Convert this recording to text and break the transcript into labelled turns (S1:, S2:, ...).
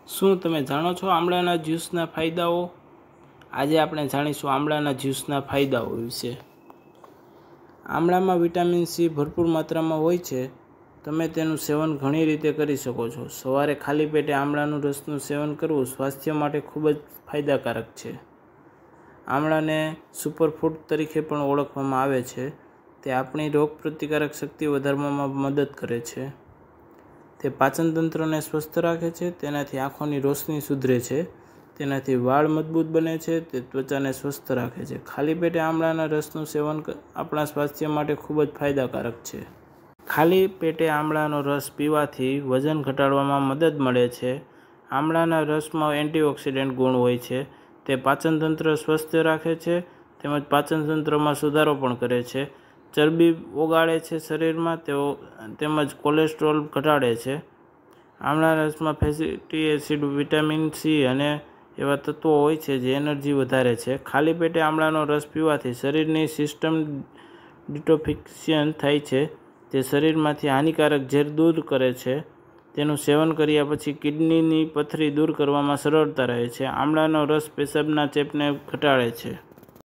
S1: શું તમે જાણો છો આમળાના જ્યુસના ફાયદાઓ? આજે આપણે જાણીશું આમળાના જ્યુસના ફાયદાઓ વિશે। આમળામાં વિટામિન સી ભરપૂર માત્રામાં હોય છે। તમે તેનું સેવન ઘણી રીતે કરી શકો છો। સવારે ખાલી પેટે આમળાનું રસનું સેવન કરવું સ્વાસ્થ્ય માટે ખૂબ જ ફાયદાકારક છે। આમળાને સુપરફૂડ તરીકે પણ ઓળખવામાં આવે છે। તે આપણી રોગપ્રતિકારક શક્તિ વધારવામાં મદદ કરે છે। તે પાચનતંત્રને સ્વસ્થ રાખે છે। તેનાથી આંખોની રોશની સુધરે છે। તેનાથી વાળ મજબૂત બને છે। તે ત્વચાને સ્વસ્થ રાખે છે। ખાલી પેટે આમળાના રસનું સેવન આપણા સ્વાસ્થ્ય માટે ખૂબ જ ફાયદાકારક છે। ખાલી પેટે આમળાનો રસ પીવાથી વજન ઘટાડવામાં મદદ મળે છે। આમળાના રસમાં એન્ટીઓક્સિડન્ટ ગુણ હોય છે। તે પાચનતંત્ર સ્વસ્થ રાખે છે તેમજ પાચનતંત્રમાં સુધારો પણ કરે છે। ચરબી ઓગાળે છે શરીરમાં, તેમજ કોલેસ્ટ્રોલ ઘટાડે છે। આમળાના રસમાં ફેટી એસિડ, વિટામિન સી અને એવા તત્વો હોય છે જે એનર્જી વધારે છે। ખાલી પેટે આમળાનો રસ પીવાથી શરીરની સિસ્ટમ ડિટોક્સિફિકેશન થાય છે। તે શરીરમાંથી હાનિકારક ઝેર દૂર કરે છે। તેનું સેવન કર્યા પછી કિડનીની પથરી દૂર કરવામાં સરળતા રહે છે। આમળાનો રસ પેશાબના ચેપને ઘટાડે છે।